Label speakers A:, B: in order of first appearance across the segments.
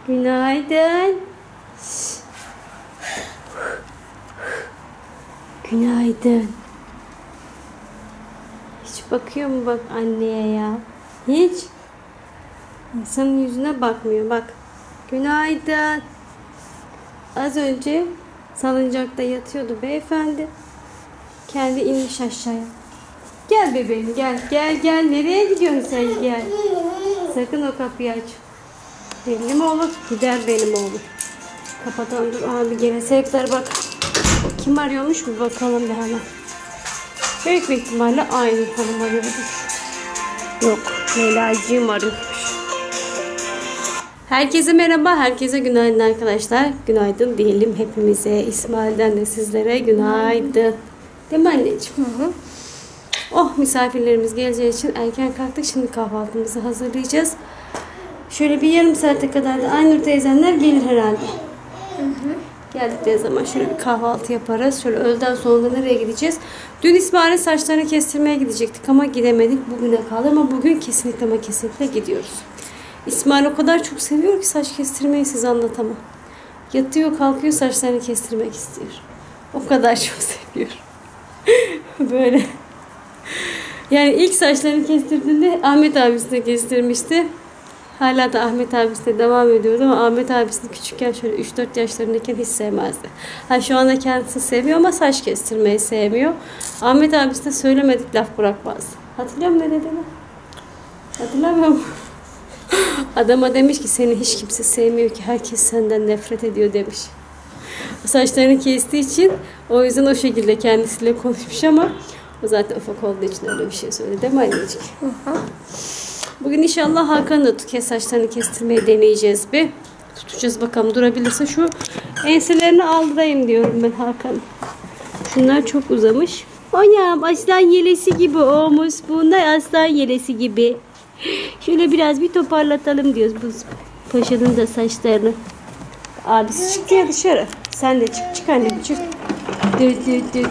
A: Günaydın. Günaydın. Hiç bakıyor mu bak anneye ya? Hiç. İnsanın yüzüne bakmıyor bak. Günaydın. Az önce salıncakta yatıyordu beyefendi. Kendi inmiş aşağıya. Gel bebeğim gel. Gel. Nereye gidiyorsun sen gel. Sakın o kapıyı aç. Belli mi olur? Gider benim oğlum. Kapatalım dur abi gene sebepler bak. Kim arıyormuş bir bakalım bir hemen. Büyük bir ihtimalle aynı hanım arıyordu. Yok Leyla'cığım arıyormuş. Herkese merhaba, herkese günaydın arkadaşlar. Günaydın diyelim hepimize. İsmail'den de sizlere günaydın. Değil mi anneciğim? Hı. Oh misafirlerimiz geleceği için erken kalktık. Şimdi kahvaltımızı hazırlayacağız. Şöyle bir yarım saate kadar da Aynur teyzenler gelir herhalde. Geldikleri zaman şöyle bir kahvaltı yaparız. Şöyle öğleden sonra nereye gideceğiz? Dün İsmail'in saçlarını kestirmeye gidecektik ama gidemedik. Bugüne kaldı ama bugün kesinlikle gidiyoruz. İsmail o kadar çok seviyor ki saç kestirmeyi size anlatamam. Yatıyor kalkıyor saçlarını kestirmek istiyor. O kadar çok seviyor. Böyle. Yani ilk saçlarını kestirdiğinde Ahmet abisine kestirmişti. Hala da Ahmet abisine devam ediyordu ama Ahmet abisini küçükken şöyle 3-4 yaşlarındayken hiç sevmezdi. Şu anda kendisi seviyor ama saç kestirmeyi sevmiyor. Ahmet abisine söylemedik laf bırakmaz. Hatırlıyor musun ne dediğini? Hatırlamıyor musun? Adama demiş ki seni hiç kimse sevmiyor ki herkes senden nefret ediyor demiş. O saçlarını kestiği için o yüzden o şekilde kendisiyle konuşmuş ama o zaten ufak olduğu için öyle bir şey söyledi değil mi anneciğim? Bugün inşallah Hakan'ın da saçlarını kestirmeyi deneyeceğiz bir. Tutacağız bakalım durabilirse. Şu enselerini aldırayım diyorum ben Hakan. Şunlar çok uzamış. Anam aslan yelesi gibi olmuş. Bunlar aslan yelesi gibi. Şöyle biraz bir toparlatalım diyoruz bu paşanın da saçlarını. Abisi çıktı ya dışarı. Sen de çık annem çık. Dur.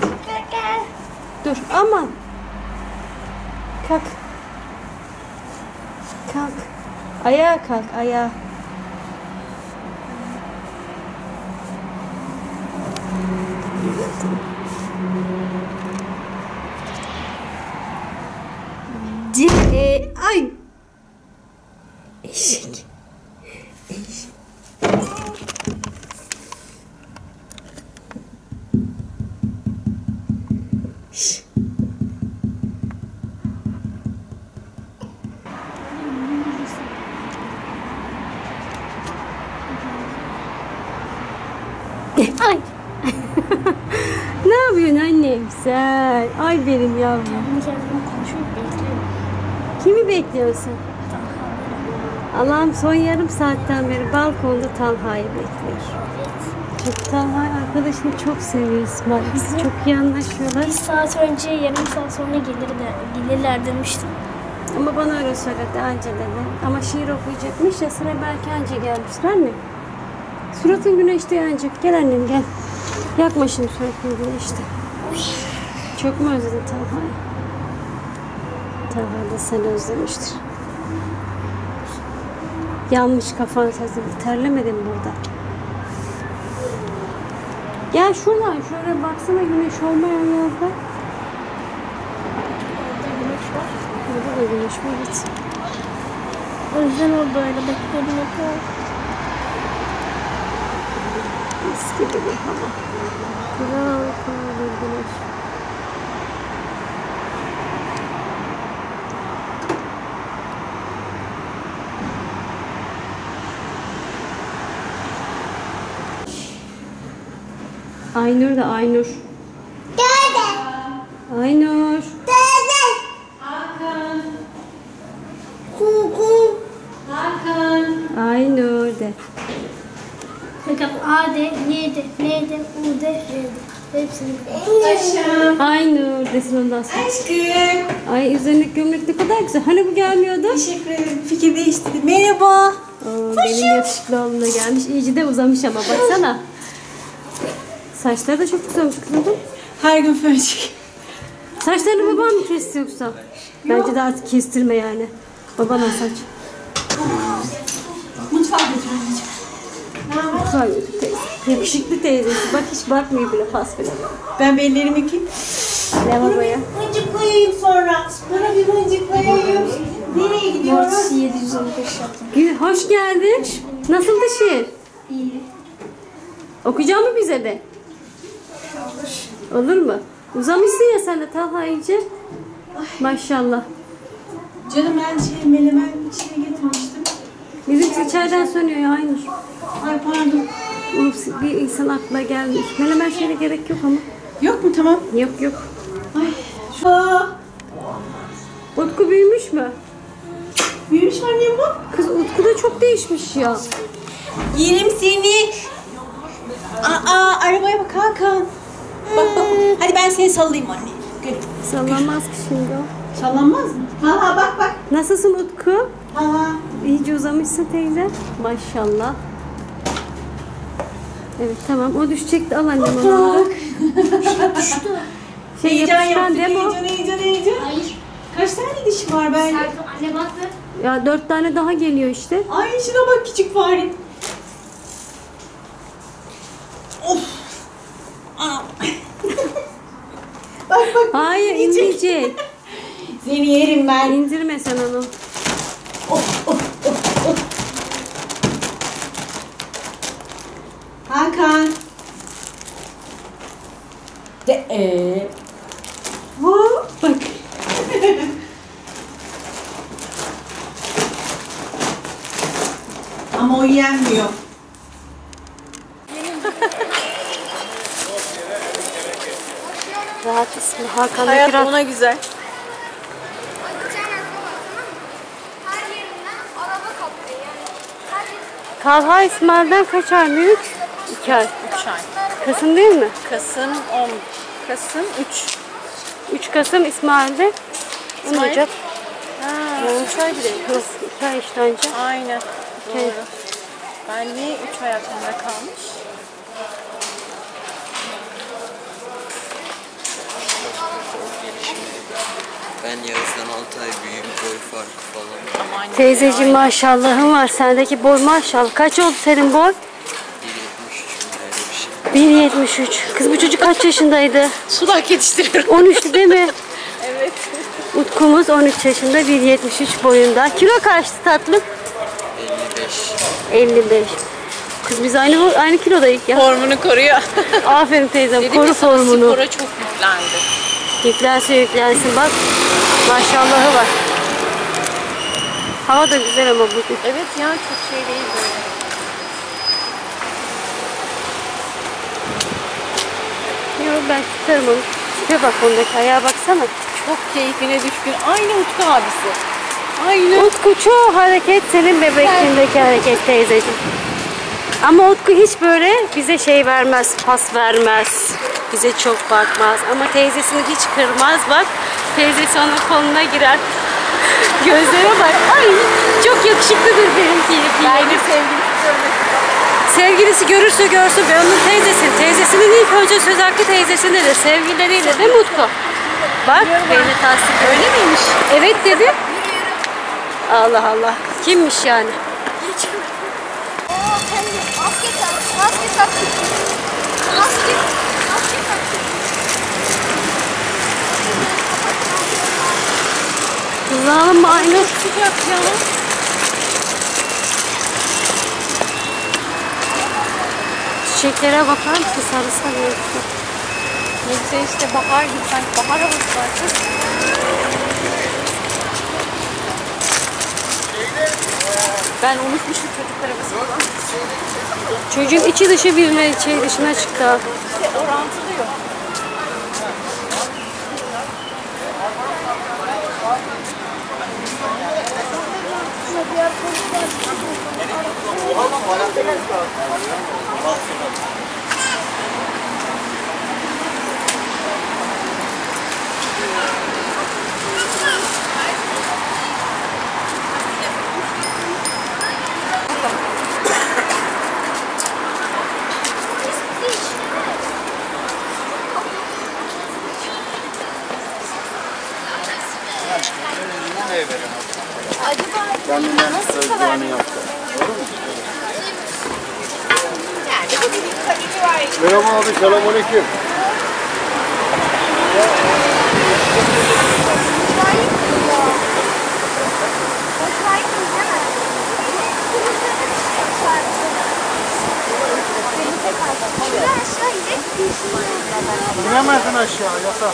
A: Dur aman. Kalk. Kalk. Ayağa kalk ayağa. Ay. Eşek. Şş. Ay. Ne yapıyorsun annem sen? Ay benim yavrum. Kimi bekliyorsun? Allah'ım son yarım saatten beri balkonda Talha'yı bekliyor. Çok Talha arkadaşını çok seviyor İsmail. Çok iyi anlaşıyorlar.
B: Bir saat önce yarım saat sonra gelirler demiştim.
A: Ama bana öyle söyledi anca dedi. Ama şiir okuyacakmış ya sıra belki anca gelmiştir anne. Suratın güneşte yancık. Gel annem gel. Yakma şimdi suratın güneşte. Çok mu özledin Talha'yı? Talha da seni özlemiştir. Yanmış kafan sesi. Terlemedin burada. Gel şuradan şöyle baksana güneş olmayan yerde.
B: Orada güneş var.
A: Burada da güneş var. Evet.
B: O yüzden orada öyle bekledim.
A: Mis gibi bir hava. Kral bir güneş. Aynur da Aynur.
B: Dede.
A: Aynur.
B: Dede.
A: Hakan.
B: Kuku.
A: Hakan. Aynur de.
B: Bakalım A de, Y de, N de, U de, R de. Hepsini
C: Aşkım.
A: Aynur desin ondan sonra.
C: Aşkım.
A: Ay üzerindeki gömlek ne kadar güzel. Hani bu gelmiyordu?
C: Teşekkür ederim. Fikir değiştirdi. Merhaba.
A: Benim yakışıklı oğlumla gelmiş. İyice de uzamış ama baksana. Saçları da çok güzelmiş kızım.
C: Her gün fırçık.
A: Saçlarını baban mı kesti yoksa? Bence de artık kestirme yani. Babana saç.
C: Mutfağa götür anneciğim.
A: Mutfağa götür teyze. Yakışıklı teyzesi. Bak hiç bakmıyor bile pas bile.
C: Ben bir ellerimi yıkayayım.
A: Lavaboya.
C: Mıncık koyayım sonra. Bana bir mıncık koyayım. Nereye gidiyoruz?
B: 715 yaptım.
A: Hoş geldin. Nasıldı şiir?
B: İyi.
A: Okuyacak mı bize de? Olur mu? Uzamışsın ya sen de Talha iyice. Maşallah.
C: Canım ben melemen içine getirmiştim.
A: Bizim içeriden sönüyor ya Aynur.
C: Ay pardon.
A: Ups, bir insan aklına gelmiş. Melemen şeyine gerek yok ama.
C: Yok mu tamam?
A: Yok yok.
C: Ay şu.
A: Utku büyümüş mü?
C: Büyümüş mü annem bu?
A: Kız Utku da çok değişmiş ya.
C: Yerim seni. Aa arabaya bak Hakan. Bak bak. Hadi ben seni sallayayım anne. Gel.
A: Sallanmaz ki şimdi o.
C: Sallanmaz mı? Ha bak bak.
A: Nasılsın Utku?
C: Ha.
A: İyice uzamışsın teyze. Maşallah. Evet tamam o düşecekti al annem onu.
C: Bak.
A: Şey
C: Heyecan
A: yapışkan
C: yaptık.
A: değil mi o?
C: Heyecan.
B: Hayır.
C: Kaç tane dişi var ben?
B: Serkan anne bak be.
A: Ya 4 tane daha geliyor işte.
C: Ay şuna bak küçük fare. Of. Aa. bak.
A: Hayır inmeyecek.
C: Seni yerim ben.
A: İndirme sen onu.
C: Hakan. Bu. Bak. Ama o yenmiyor.
A: Rahat ismi Hakan
C: Hayat
A: Bekir.
C: ona güzel.
D: Her yerinden araba kaplıyor yani. Her yerinden
A: Talha İsmail'den kaç ay büyük? 2 ay.
E: 3 ay.
A: Kasım değil mi?
E: Kasım 10. Kasım 3.
A: 3 Kasım İsmail'de. 10
E: İsmail?
A: Ocak.
E: Ha, 3 ay bile.
A: Yok 2 ay işte önce.
E: Aynen. Doğru. Benliği 3 ay aklımda kalmış.
F: Ben Yağız'dan 6 ay büyüğüm, boy farkı falan.
E: Aman
A: Teyzeciğim maşallahın var. Sendeki boy maşallah. Kaç oldu senin boy?
F: 1.73 böyle bir şey.
A: 1.73. Kız bu çocuk kaç yaşındaydı?
E: Sulak yetiştiriyorum.
A: 13'tü değil mi?
E: Evet.
A: Utkumuz 13 yaşında 1.73 boyunda. Kilo kaçtı tatlım?
F: 55.
A: 55. Kız biz aynı kilodayız ya.
E: Formunu koruyor.
A: Aferin teyzem.
E: Dedim
A: Koru
E: ya sana,
A: formunu.
E: spora çok yüklendi.
A: Yüklensin bak. Maşallahı var. Hava da güzel ama bugün.
E: Evet ya çok şey değil böyle.
A: Yok ben tutarım onu. Tipe bak ondaki ayağa baksana.
E: Çok keyfine düşkün. Aynı Utku abisi. Aynı.
A: Utku çoğu hareket senin bebekliğindeki hareket teyzeciğim. Ama Utku hiç böyle bize şey vermez, pas vermez. Bize çok bakmaz. Ama teyzesini hiç kırmaz bak. Teyzesi onun koluna girer. Gözlere bak. Ay çok yakışıklıdır benimki.
E: Bence sevgilisi
A: Sevgilisi görürse görsün ben onun teyzesiyim. Teyzesinin ilk önce söz hakkı teyzesindedir. Sevgilileriyle değil mi Utku? Bak beni tasdik
E: öyle miymiş?
A: Evet dedi. Allah Allah. Kimmiş yani?
D: o kendi maske taktı. Maske taktı. Maske taktı.
A: Kızlarım aynı.
E: Sıcak ya.
A: Çiçeklere bakar mısın? Sarı sarı.
E: Ne güzel işte bahar gibi sanki bahar havası var. Ben unutmuşum çocuk arabası falan.
A: Çocuğun içi dışı birbirine şey dışına çıktı.
E: İşte orantılı yok.
D: Acaba nasıl kadar
G: Merhaba abi, selamünaleyküm. İnemezsin aşağı, yasak.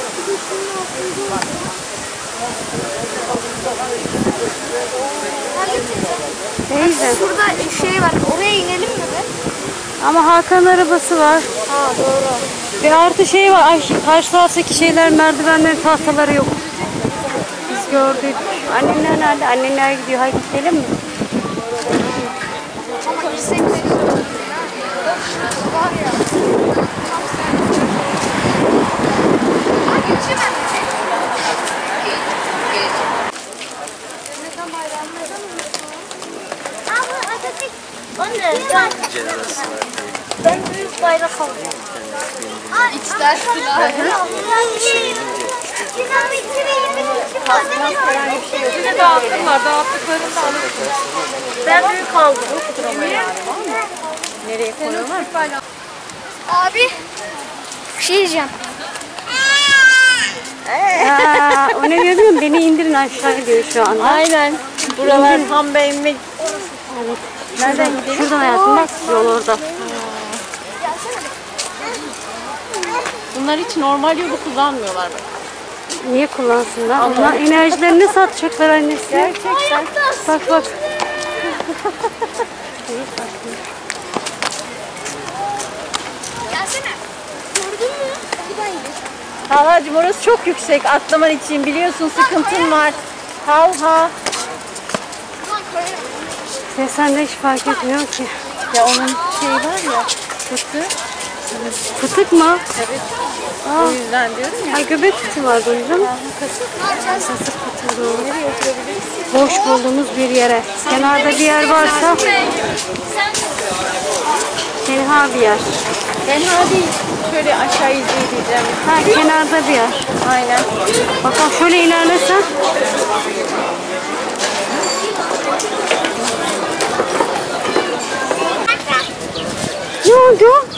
A: Teyze.
D: Şurada şey var. Oraya inelim mi be?
A: Ama Hakan arabası var.
D: Ha doğru.
A: Bir artı şey var. Ay, karşı taraftaki şeyler, merdivenlerin tahtaları yok. Biz gördük. Annenler nerede? Annenler gidiyor. Haydi gidelim mi?
D: Ama istek var ya. Ay geçemem. Abi Atatürk.
F: Cezası var.
D: Ben büyük bayrak alıyorum. İçler silah.
E: Size dağıttılar. Dağıttıklarını da alırsın.
D: Ben büyük aldım.
E: Nereye koyuyorlar?
D: Abi bir şey diyeceğim.
A: Aa, o ne diyor değil mi? Beni indirin aşağı diyor şu anda.
E: Aynen. Buralar tam beğenmek.
A: Nereden gidelim? Şuradan hayatım bak. Yol orada.
E: Bunlar hiç normal yolu kullanmıyorlar bak.
A: Niye kullansınlar? Onlar enerjilerini satacaklar annesi.
E: Gerçekten.
A: Bak bak.
D: Gelsene. Gördün mü? Buradan gidiyor.
E: Talha'cığım orası çok yüksek atlaman için biliyorsun sıkıntın var. Talha.
D: Ulan koyarım.
A: Sen de hiç fark etmiyor ki.
E: Ya onun şeyi var ya. Fıtı.
A: Fıtık mı?
E: Evet. O yüzden diyorum ya.
A: Ay göbek fıtığı var duydum. Kasık fıtığı doğru. Boş bulduğumuz bir yere. Kenarda bir yer varsa tenha bir yer.
E: Tenha değil. Şöyle aşağı izleyeceğim.
A: Ha kenarda bir yer.
E: Aynen.
A: Bakalım şöyle ilerlesen. Ne oldu?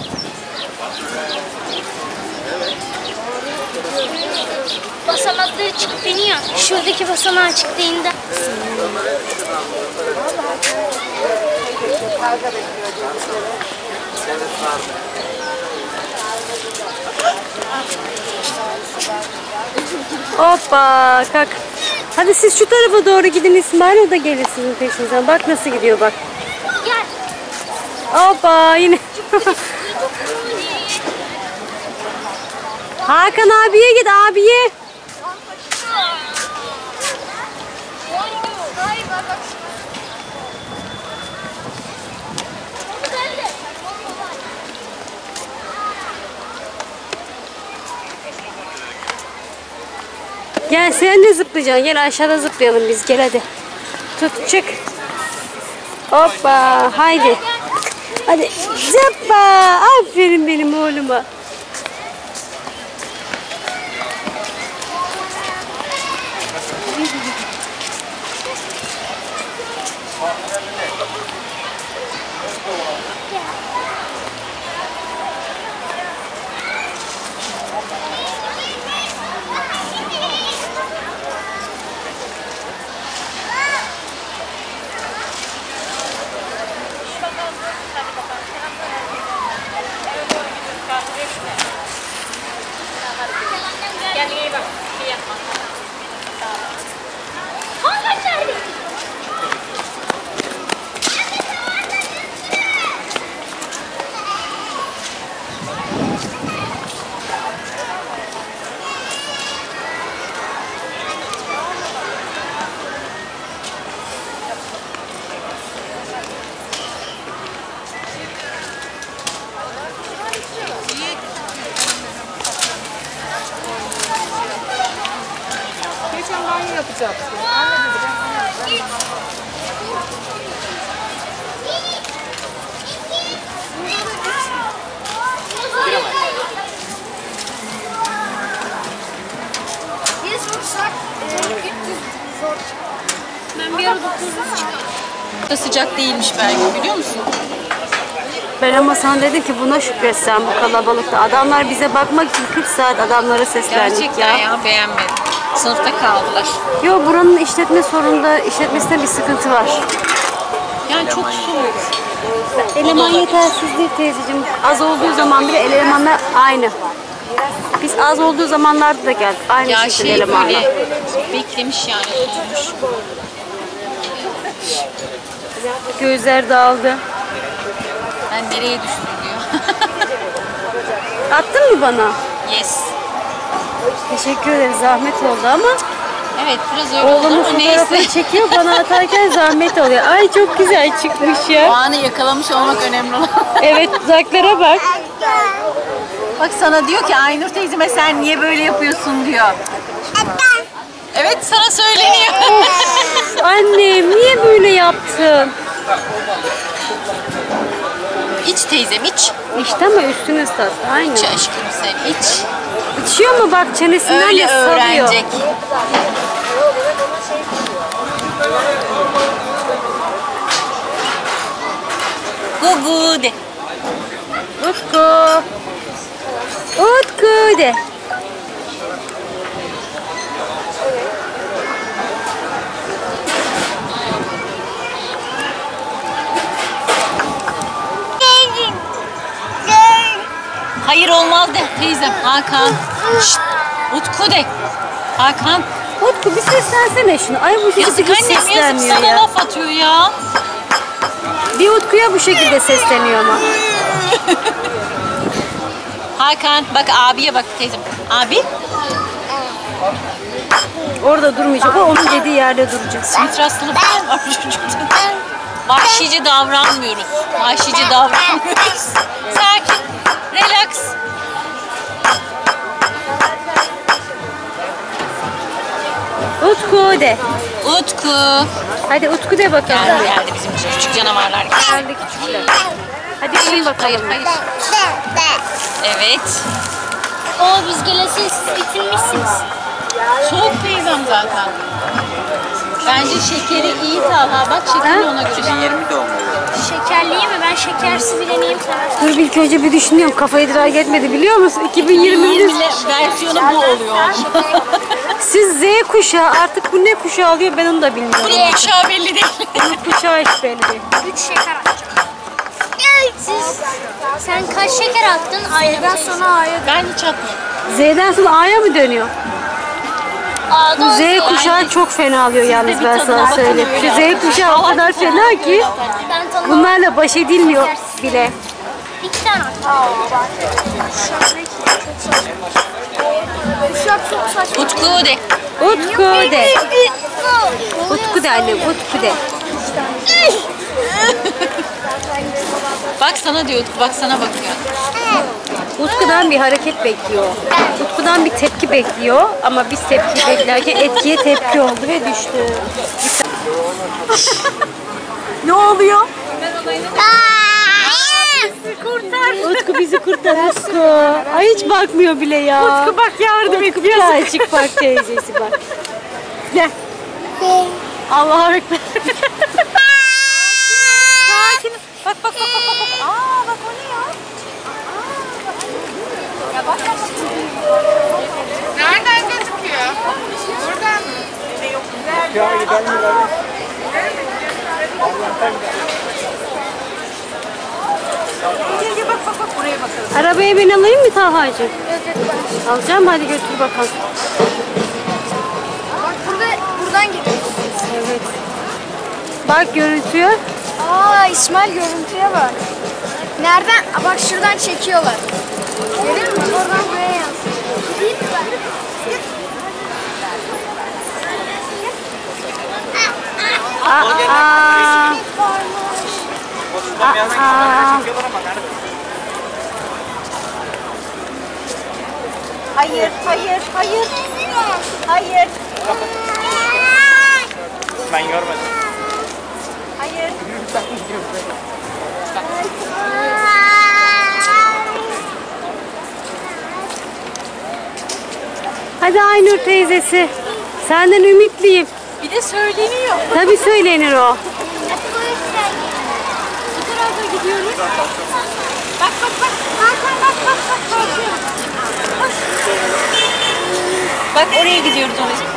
B: Basamakları çıkıp iniyor. Şuradaki basamağa çıktığında.
A: Hoppa kalk. Hadi siz şu tarafa doğru gidin, İsmail o da gelir sizin peşinizden. Bak nasıl gidiyor bak.
B: Gel.
A: Hoppa yine. Hakan abiye git abiye.
D: Hayır bak.
A: Gel sen de zıplayacaksın. Gel aşağıda zıplayalım biz. Gel hadi. Tut çık. Hoppa haydi. Hadi zıpla. Aferin benim oğluma.
E: Geçen banyo yapacaktım.
D: Biz vursak zor.
B: Ben bir arada
C: Da sıcak değilmiş belki biliyor musun?
A: Ben ama sana dedim ki buna şükretsen bu kalabalıkta. Adamlar bize bakmak için 40 saat adamlara seslendik
C: Gerçekten ya beğenmedim. Sınıfta kaldılar.
A: Yo, buranın işletmesinde bir sıkıntı var.
C: Yani çok soğuk.
A: Eleman yetersizliği teyzeciğim. Az olduğu zaman bile elemanlar aynı. Biz az olduğu zamanlarda da geldik. Aynı
C: Ya
A: şekilde
C: şey
A: elemanlar.
C: böyle beklemiş yani oturmuş.
A: Gözler dağıldı.
C: Ben nereye düştüm diyor.
A: Attın mı bana?
C: Yes.
A: Teşekkür ederim. Zahmet oldu ama
C: Evet biraz öyle oldu
A: oğlumun
C: ama
A: fotoğrafını
C: neyse.
A: çekiyor, bana atarken zahmet oluyor. Ay çok güzel çıkmış
C: O
A: ya.
C: anı yakalamış olmak önemli olan.
A: Evet, uzaklara bak.
C: Bak sana diyor ki Aynur teyzeme sen niye böyle yapıyorsun diyor. Evet sana söyleniyor.
A: Annem niye böyle yaptın?
C: İç teyzem iç.
A: İşte ama üstünü ıslat. Aynı.
C: İç aşkım sen iç.
A: İçiyor mu bak, çenesinden
C: Öyle
A: de salıyor.
C: öğrenecek. Gugu de.
A: Utku. Utku de.
C: Hayır olmaz de teyzem. Hakan. Şşt. Utku de. Hakan.
A: Utku bir seslensene şunu. Ay bu çocuk
C: Yazık
A: hiç
C: annem yazık
A: seslenmiyor
C: sana
A: ya.
C: laf atıyor ya.
A: Bir Utku'ya bu şekilde sesleniyor ama.
C: Hakan bak abiye bak teyzem. Abi.
A: Orada durmayacak. O onun dediği yerde duracak.
C: Simit hastalığı falan var çocukta. Vahşice davranmıyoruz. Vahşice davranmıyoruz. Sakin. Relax.
A: Utku de.
C: Utku.
A: Hadi Utku de bakalım.
C: Geldi bizim küçük canavarlar.
A: Geldi küçükler. Hadi şimdi bakalım.
C: Hayır. Evet.
B: Oo biz gelesiz bitirmişsiniz.
C: Soğuk teyzem zaten. Bence şekeri iyi Talha. Bak şekeri ona göre.
F: 2020 doğumlu.
B: Şekerliyi mi? Ben şekersiz bile neyim sana?
A: Dur bir ilk önce bir düşünüyorum. Kafa idrak etmedi biliyor musun? 2020'de
C: versiyonu bu oluyor.
A: siz Z kuşağı, artık bu ne kuşağı alıyor ben onu da bilmiyorum.
C: Bunun kuşağı belli değil.
A: Bu kuşağı hiç belli değil.
B: 3 şeker atacağım. Sen kaç şeker attın? A'dan sonra A'ya
C: Ben hiç atmıyorum.
A: Z'den sonra A'ya mı dönüyor? Bu Z kuşağı çok fena alıyor yalnız, ben sana söyleyeyim. Şu Z kuşağı o kadar fena ki
B: Ben tanımam.
A: bunlarla baş edilmiyor bile.
B: 2 tane attım. Kuşak çok saçma.
C: Utku de.
A: Utku de. Utku de annem, Utku de.
C: Bak sana diyor Utku. Bak sana bakıyor.
A: Utku'dan bir hareket bekliyor. Utku'dan bir tepki bekliyor ama biz tepki beklerken etkiye tepki oldu ve düştü. Ne oluyor? Utku bizi kurtar Utku. Ay hiç bakmıyor bile ya. Utku bak yardım et. Birazcık bak teyzesi bak. Gel. Allah'a ekber. Sakin. Bak bak bak bak bak. Aa bak o ne ya? Ya bak bak.
D: Nereden gözüküyor? Buradan mı?
G: Ya gidelim ileri.
C: Gel bak bak bak buraya bakalım.
A: Arabaya ben alayım mı Talha'cığım? Alacağım, hadi götür bakalım.
D: Bak buradan gidiyoruz.
A: Evet. Bak görüntüye.
D: Aa İsmail görüntüye bak. Nereden? Aa, bak şuradan çekiyorlar. Görüyor musun? Oradan buraya yansıyor. Gideyim mi ben?
C: Hayır, hayır, hayır. Hayır.
G: Ben görmedim.
C: Hayır.
A: Hadi Aynur teyzesi. Senden ümitliyim.
C: Bir de söyleniyor.
A: Tabii söylenir o.
C: Bu tarafa gidiyoruz. Bak oraya gidiyoruz onun için.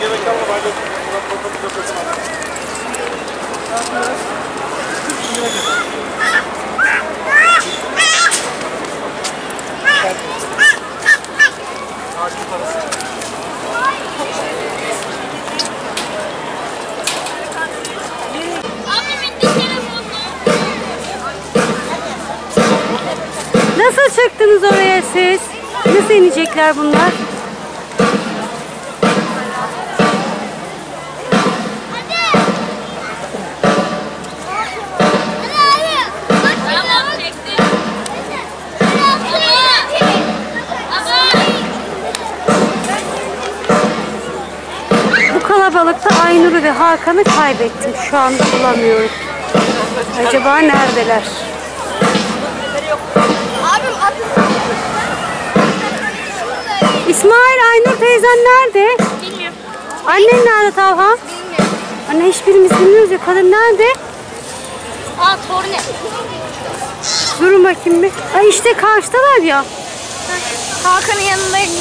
A: Nasıl çıktınız oraya siz? Nasıl inecekler bunlar? Bu kalabalıkta Aynur'u ve Hakan'ı kaybettim. Şu anda bulamıyorum. Acaba neredeler?
D: Abim atın.
A: İsmail, Aynur teyzen nerede?
D: Bilmiyorum.
A: Annen nerede Talha?
D: Bilmiyorum.
A: Anne hiçbirimiz bilmiyoruz ya. Kadın nerede?
D: Aa torne.
A: Durun bakayım bir. Ay işte karşıdalar ya.
D: Hakan'ın yanındayım.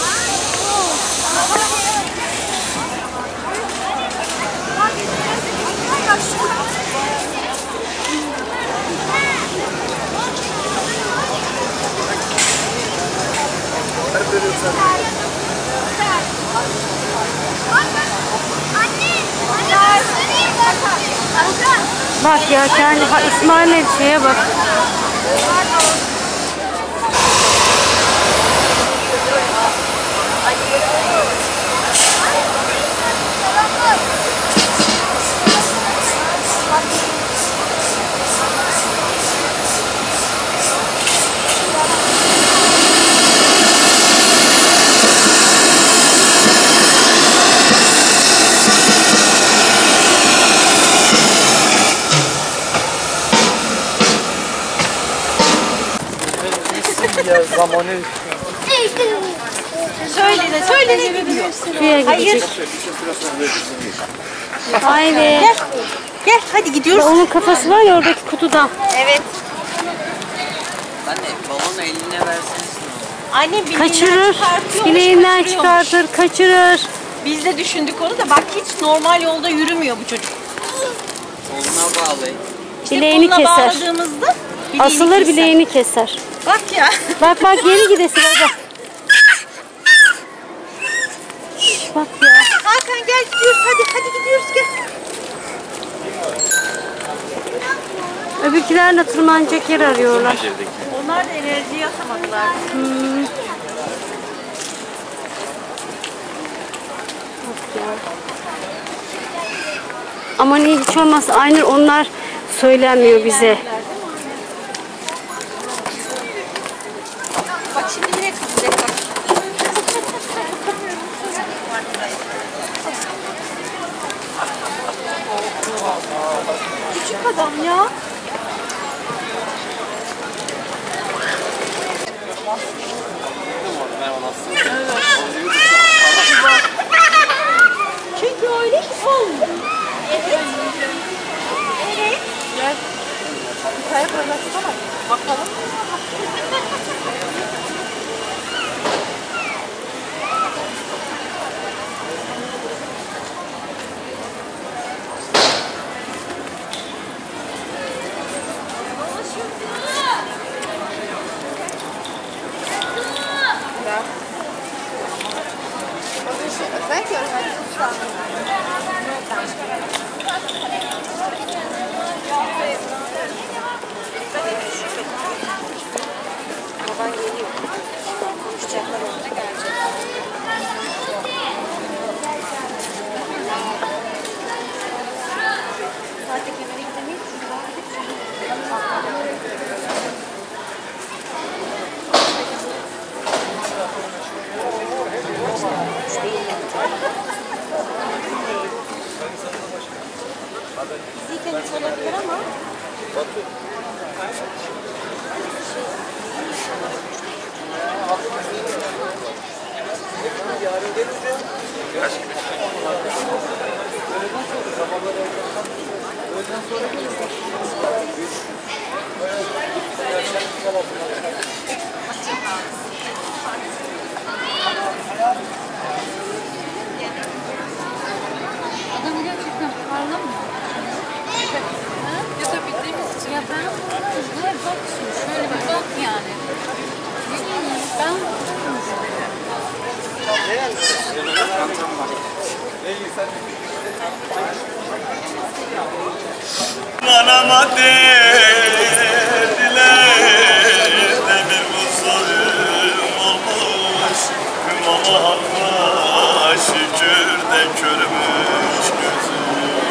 A: Bak ya kendi İsmail'le şeye bak.
G: Ya zamanı
C: Söyle ne gidiyorsun?
A: Şuraya
C: Hayır.
A: gidecek. Haydi.
C: Gel hadi gidiyoruz.
A: Onun kafası var ya oradaki kutuda.
C: Evet.
F: Anne balonu eline verseniz.
C: Annem bileğinden
A: Kaçırır.
C: çıkartıyormuş,
A: Bileğinden
C: kaçırıyormuş.
A: çıkartır, kaçırır.
C: Biz de düşündük onu da bak hiç normal yolda yürümüyor bu çocuk.
F: Koluna bağlayın.
C: İşte
A: Bileğini
C: koluna
A: keser.
C: bağladığımızda bileğini
A: Asılır
C: keser.
A: bileğini keser.
C: Bak ya.
A: Bak geri gidesi var bak. Şş, bak ya.
C: Hakan gel gidiyoruz hadi gidiyoruz gel.
A: Öbürkilerle tırmanacak yer arıyorlar.
C: Onlar da enerji yasamadılar.
A: Ama ne hiç olmazsa Aynur onlar söylenmiyor bize.
C: Bak şimdi yine kızacak bak. Küçük adam ya. Çünkü öyle olmuyor. Evet. Evet. Gel. Yukarı fırlatsana. Bakalım. Fiziken hiç olabilir ama
E: Bak şöyle bir bak yani. Ben
H: Anama dediler de bir musallim olmuş. Tüm Allah'a şükür de körmüş gözüm.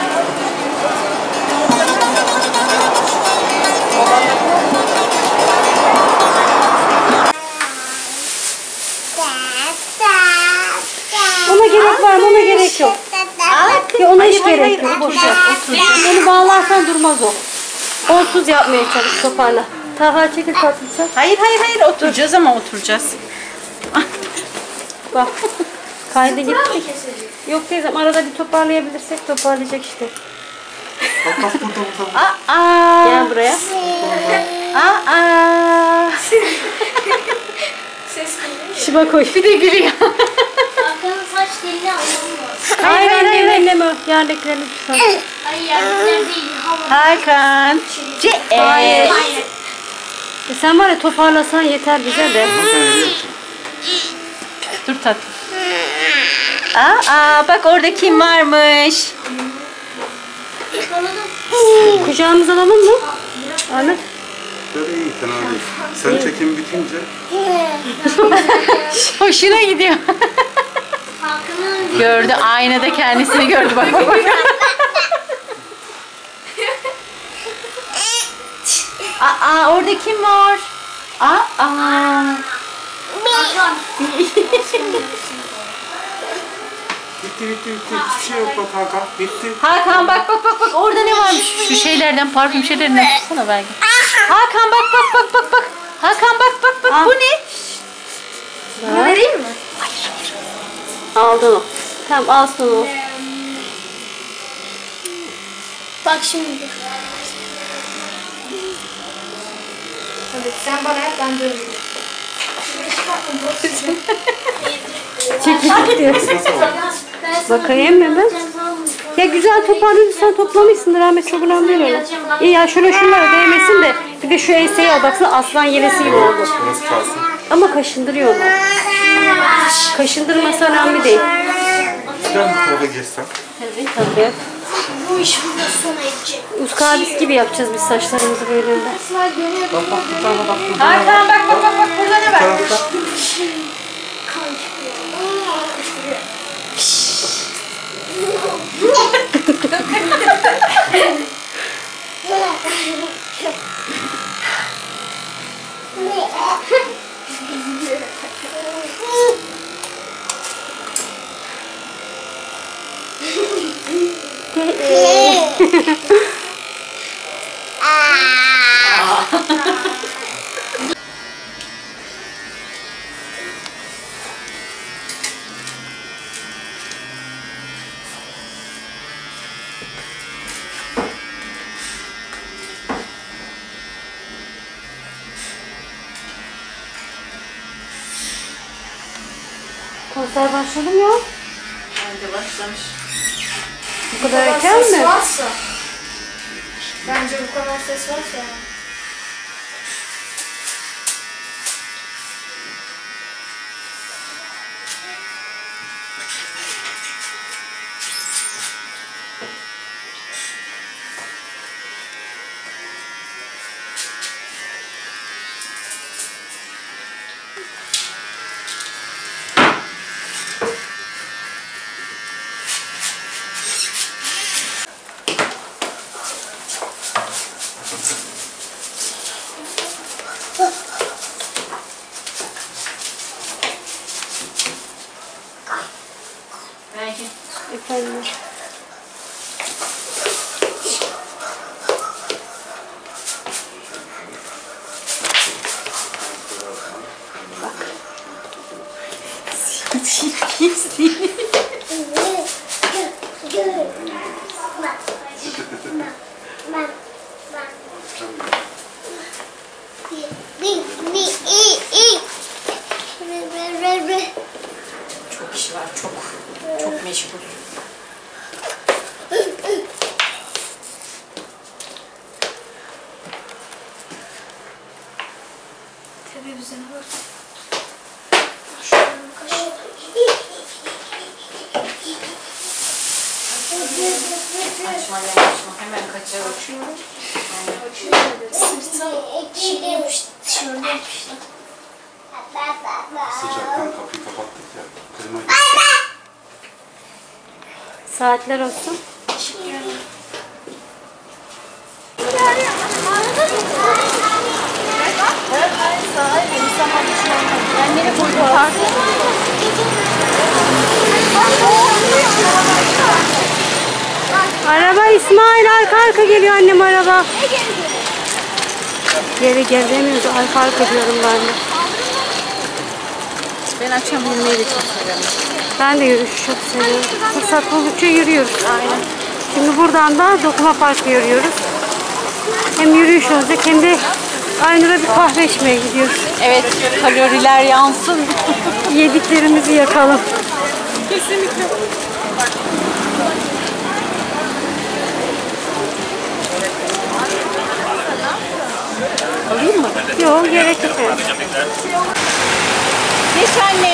A: Ona gerek var mı? Ona gerek yok. Ya ona hiç gerek yok. Boş ver. Onu bağlarsan durmaz o. Onsuz yapmaya çalış toparla. Taha çekil tatlıysa.
C: Hayır oturacağız ama oturacağız.
A: Bak. Kaydı gittik. Yok teyzem arada bir toparlayabilirsek toparlayacak işte.
C: Aa.
A: Gel buraya.
C: Aa.
A: Şıma koy. Bir de gülüyor.
B: Hakan'ın saç telini alalım.
A: Hayır elleme. Yerdeklerini tutar.
B: Ay yerler değil. Hava.
C: Hakan.
A: Hayır. Sen var ya toparlasan yeter bize de.
C: Dur tatlım. Aa, bak orada kim varmış?
B: Yakaladım.
A: Kucağımıza alalım mı? Ahmet.
I: Böyle iyi, fena değil. Sen çekim bitince
C: Hoşuna gidiyor.
B: Hakan'ın
C: Gördü, aynada kendisini gördü. Bak. Aa, orada kim var? Aa.
B: Hakan.
I: bitti. Hiçbir şey yok bak Hakan. Bitti.
C: Hakan bak orada ne varmış? Şu şeylerden, parfüm şeylerinden tutsana belki. Hakan bak. Hakan bak bu ne?
A: Bunu vereyim mi? Hayır. Aldın o. Tamam alsın o.
B: Bak şimdi.
D: Hadi sen bana yap ben döneyim.
A: Çekil diyor. Bakayım mı ben? Ya güzel toparladıysan toplamışsındır Ahmet, çok önemli değil öyle. İyi ya şunlara değmesin de bir de şu enseyi al baksana, aslan yelesi gibi oldu.
I: Biraz kalsın.
A: Ama kaşındırıyor onu. Kaşındırması önemli değil.
I: Gel bu tarafa geçsen.
A: Tabii.
B: Bu iş burada sona edecek.
A: Uskabis gibi yapacağız biz saçlarımızı böyle.
C: Hakan bak burada ne var?
A: Konser başladı mı ya?
C: Bence başlamış.
A: Bu kadar erken mi?
D: Varsa. Bence bu kadar ses varsa.
C: Belki.
A: Efendim.
C: Çok işi var, çok meşgul.
B: güzel bak. Şuradan kaşık.
C: Hemen kaçalım.
B: Sırtı yapıştı, tişörde yapıştı.
I: Sıcaktan kapıyı kapattık ya. Klima
A: Saatler olsun. Araba İsmail arka arka geliyor annem araba. Geri demiyoruz, arka arka diyorum ben de.
C: Ben akşam yürümeyi de çok seviyorum.
A: Ben de yürüyüşü çok seviyorum. Fırsat buldukça yürüyoruz. Aynen. Şimdi buradan da Dokuma Park'a yürüyoruz. Hem yürüyüş olacak hem de Aynur'a bir kahve içmeye gidiyoruz.
C: Evet, kaloriler yansın.
A: Yediklerimizi yakalım.
C: Kesinlikle. Alayım mı?
A: Yok, gerek yok.
C: Geç annem.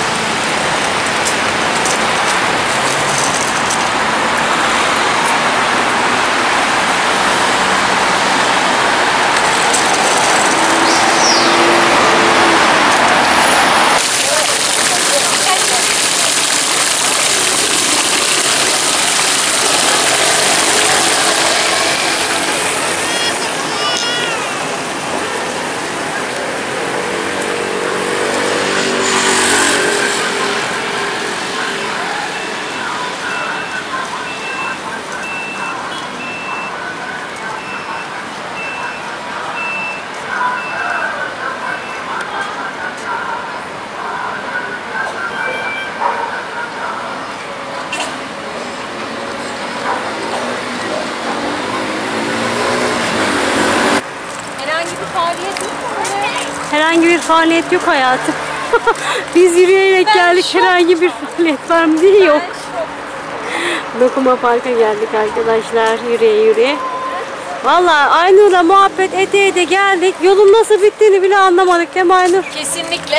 A: Herhangi bir faaliyet yok hayatım. Biz yürüyerek geldik. Herhangi bir faaliyet var mı diye yok. Dokuma Park'a geldik arkadaşlar. Yürüye yürüye. Vallahi Aynur'la muhabbet ede ede geldik. Yolun nasıl bittiğini bile anlamadık değil mi Aynur?
C: Kesinlikle.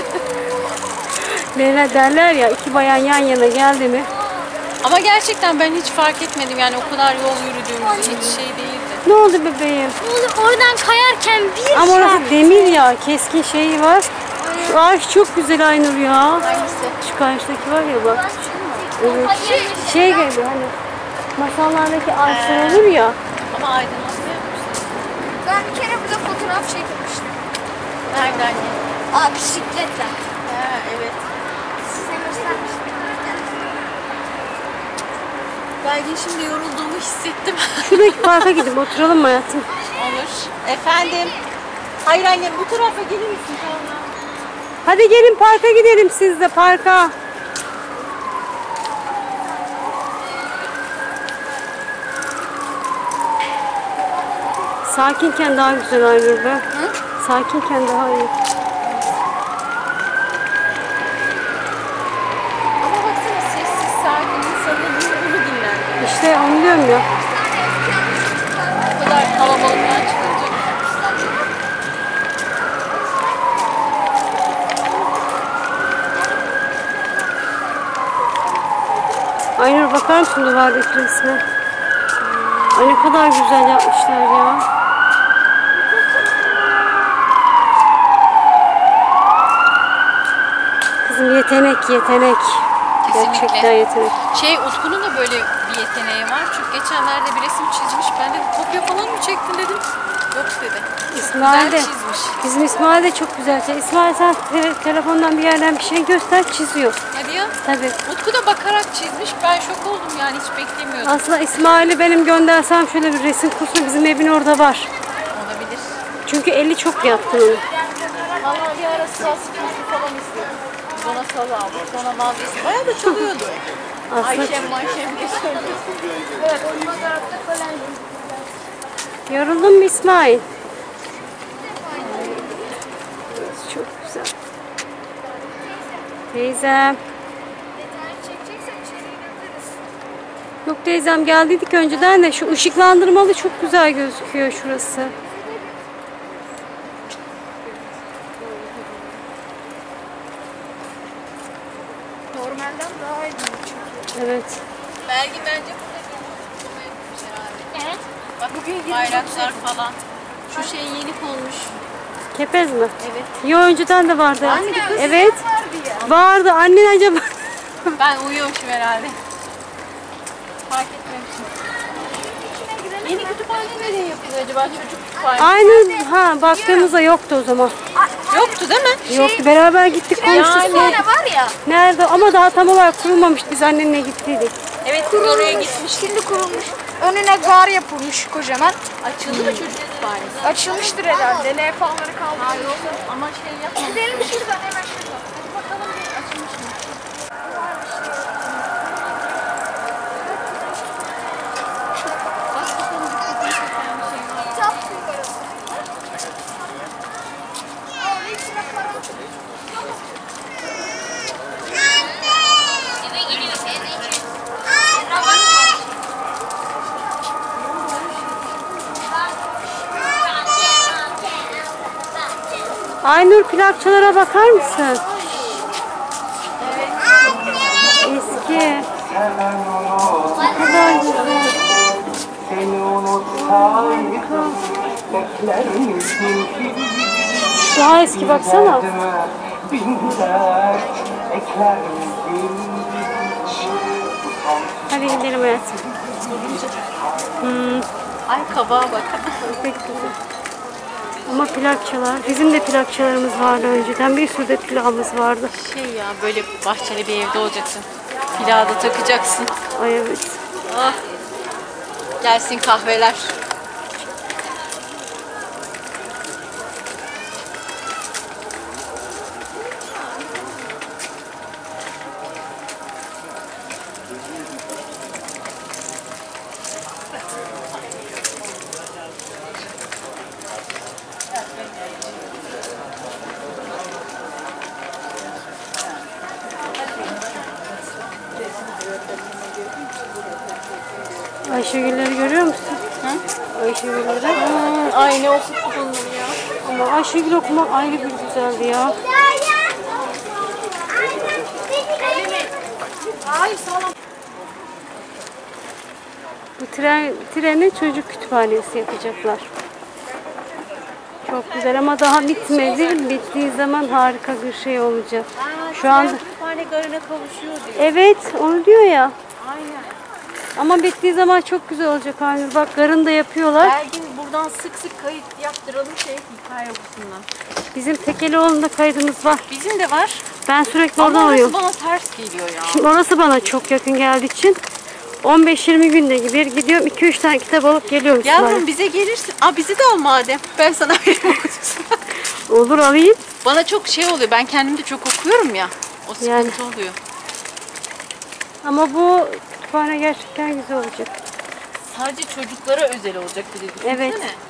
A: Ne derler ya, iki bayan yan yana geldi mi?
C: Ama gerçekten ben hiç fark etmedim yani o kadar yol yürüdüğümüz hiç şey değildi.
A: Ne oldu bebeğim?
B: Oradan kayarken bir
A: Ama orası demir ya, keskin şeyi var. Şu ağaç çok güzel Aynur ya.
C: Hangisi?
A: Şu karşıdaki var ya bak. Evet. Şey geliyor hani masallardaki ağaçlar olur ya.
C: Ama aydınlatma yapmışlar.
D: Ben bir kere burada fotoğraf çekmiştim.
C: Nereden?
D: Aa, bisikletle.
C: Ha, evet.
D: Size göstermiştim.
C: Belki şimdi yorulduğumu hissettim.
A: Şuradaki parka gidip oturalım mı hayatım?
C: Olur. Efendim. Hayır annem bu tarafa gelir misin sonra?
A: Hadi gelin parka gidelim siz de parka. Sakinken daha güzel Aynur be. Hı? Sakinken daha iyi.
C: Ama baksana sessiz sakin insanın ruhunu dinlendiriyor.
A: İşte onu diyorum ya.
C: Bu kadar kalabalıktan çıkınca.
A: Aynur bakar mısın duvardaki resme? Ay ne kadar güzel yapmışlar ya. Kızım yetenek, yetenek.
C: Kesinlikle.
A: Gerçekten yetenek.
C: Utku'nun da böyle bir yeteneği var. Çünkü geçenlerde bir resim çizmiş. Ben dedim kopya falan mı çektin dedim. Yok dedi.
A: İsmail de,
C: güzel çizmiş.
A: bizim İsmail de çok güzel çiziyor. İsmail sen telefondan bir yerden bir şey göster, çiziyor.
C: Hadi ya.
A: Tabii.
C: Utku da bakarak çizmiş. Ben şok oldum yani hiç beklemiyordum.
A: Aslında İsmail'i benim göndersem şöyle bir resim kursuna bizim evin orada var.
C: Olabilir.
A: Çünkü eli çok yatkın onun.
C: Vallahi bir ara saz kursu falan istedim. Biz ona saz aldık. Sonra vazgeçtim. Bayağı da çalıyordu.
A: Aslında
C: Ayşem diye söylüyor.
B: Evet, onunla da falan.
A: yoruldun mu İsmail? Çok güzel. Teyzem. Yok teyzem geldiydik önceden de şu ışıklandırmalı çok güzel gözüküyor şurası.
D: normalden daha iyi çünkü.
A: Evet.
C: Belki bence bu şey abi.
B: Evet.
C: Bak bugün bayraklar falan. Şu şey yeni konmuş.
A: Kepez mi?
C: Evet.
A: Yo, önceden de vardı.
D: Anne,
A: evet.
D: vardı ya.
A: Vardı. Annen acaba?
C: Ben uyuyormuşum herhalde. Fark etmemişim. Yeni kütüphane nereye yapılıyor acaba? Çocuk kütüphanesi.
A: Aynı baktığımızda yoktu o zaman.
C: Yoktu değil mi?
A: Yoktu. Beraber gittik konuştuk.
D: Kütüphane var ya.
A: Nerede? Ama daha tam olarak kurulmamıştı. Biz annenle gittiydik.
C: Evet, biz oraya gitmiş.
D: Şimdi kurulmuş. Önüne gar yapılmış kocaman.
C: Açıldı mı çocuk kütüphanesi?
D: Açılmıştır herhalde. Levhaları kaldı.
C: Hayır yok. Ama şey yapmamış.
D: Gidelim şuradan hemen şuradan.
C: Bakalım bir açılmış mı? Bak bakalım dikkatini çeken bir şey var.
D: Kitap numarası. Aa, içine karanlık.
A: Aynur, plakçalara bakar mısın? Eski. Ne kadar güzel.
I: Seni unutsaydım bekler misin?
A: Daha eski baksana.
I: Bin dert ekler misin?
A: Hadi gidelim hayatım.
C: Ay kabağa bak.
A: Pek güzel. Ama plakçalar, bizim de plakçalarımız vardı önceden. Bir sürü de plağımız vardı.
C: Şey ya, böyle bahçeli bir evde olacaksın. Plağı da takacaksın.
A: Ay evet.
C: Ah. Gelsin kahveler.
A: Ayşegül'leri görüyor musun? Ayşegül'leri.
C: Ay ne okuttu bunları ya.
A: Ama Ayşegül okumak ayrı bir güzeldi ya. Bu treni çocuk kütüphanesi yapacaklar. Çok güzel ama daha bitmedi. Bittiği zaman harika bir şey olacak. Şu anda
C: Kütüphane garına kavuşuyor diyor.
A: evet, onu diyor ya.
C: Aynen.
A: Ama bittiği zaman çok güzel olacak Aynur. Bak, garını da yapıyorlar.
C: Belki buradan sık sık kayıt yaptıralım hikaye okusundan.
A: Bizim Tekelioğlu'nda kaydımız var.
C: Bizim de var.
A: Ben sürekli
C: Ama
A: oradan
C: orası
A: alıyorum.
C: bana ters geliyor ya.
A: Şimdi orası bana çok yakın geldiği için 15-20 günde bir gidiyorum. 2-3 tane kitap alıp geliyorum.
C: Yavrum bize gelirsin. Aa, bizi de al madem. Ben sana veririm okutursun.
A: Olur, alayım.
C: Bana çok şey oluyor. Ben kendim de çok okuyorum ya. O sıkıntı
A: Yani.
C: oluyor.
A: Ama bu kütüphane gerçekten güzel olacak.
C: Sadece çocuklara özel olacak bir de düşünsene.
A: Evet.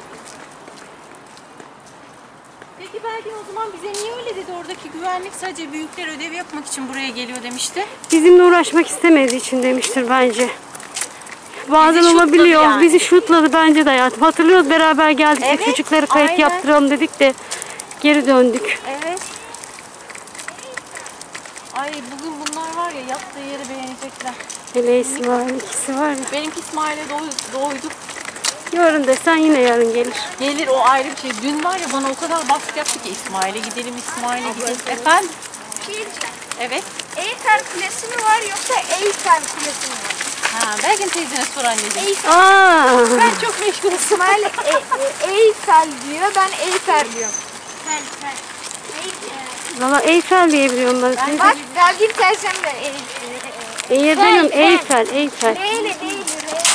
C: Peki belki o zaman bize niye öyle dedi? Oradaki güvenlik sadece büyükler ödev yapmak için buraya geliyor demişti.
A: Bizimle uğraşmak istemediği için demiştir bence. Bazen
C: Bizi
A: olabiliyor.
C: şutladı yani.
A: Bizi şutladı bence de hayatım. Hatırlıyoruz, beraber geldik.
C: Evet,
A: Çocukları kayıt
C: aynen.
A: yaptıralım dedik de geri döndük.
C: Evet. Ay bugün bunlar var ya, yaptığı yeri beğenecekler.
A: Hele İsmail, ikisi var ya.
C: Benimki İsmail'e doyduk.
A: Yarın desen yine yarın gelir.
C: Gelir, o ayrı bir şey. Dün var ya bana o kadar baskı yaptı ki İsmail'e gidelim, İsmail'e gidelim. Efendim? Evet.
D: Eyfel Kulesi mi var yoksa Eyfel Kulesi mi var?
C: Ha, Belgin teyzene sor anneciğim.
A: Aa,
C: Ben çok meşgulüm.
D: İsmail Eyfel diyor, ben Eyfel diyorum.
A: valla Eyfel diye biliyorum ben.
D: Bak Belgin teyzem de
A: Eğer benim Eyfel.
D: Leyle değil,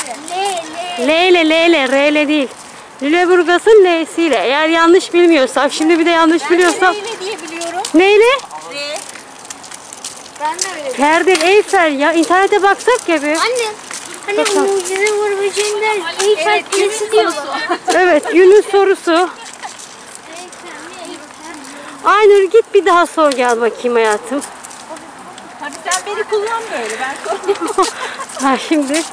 A: R'le değil. Lüleburgaz'ın L'siyle. Eğer yanlış bilmiyorsak, şimdi bir de yanlış biliyorsam.
C: Neyle diye biliyorum.
A: Neyle?
C: R.
D: Ben de öyle.
A: Ferdil Eyfel ya. İnternete baksak ya bir.
B: Anne. Hani
A: Bakalım.
B: mucize vurgucunda Eyfel Kulesi diyorlar.
A: Evet, günün sorusu. Aynur, git bir daha sor gel bakayım hayatım.
C: Hadi sen beni kullan böyle, ben kullanayım.
A: Ha şimdi.